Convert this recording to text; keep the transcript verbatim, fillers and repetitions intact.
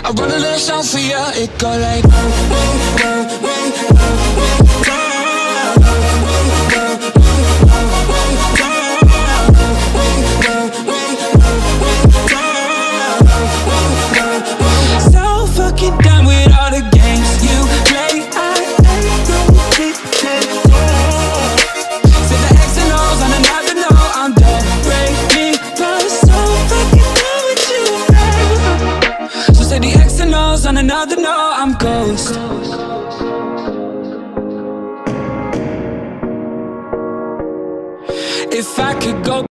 I wrote a little song for you. It go like whoa, whoa, whoa, whoa, so fucking done with all the games you play. I ain't no ticket. Said the X and O's on another note. I'm done breaking, but so fucking done with you, babe. So say the X and O's on another note. I'm ghost. If I could go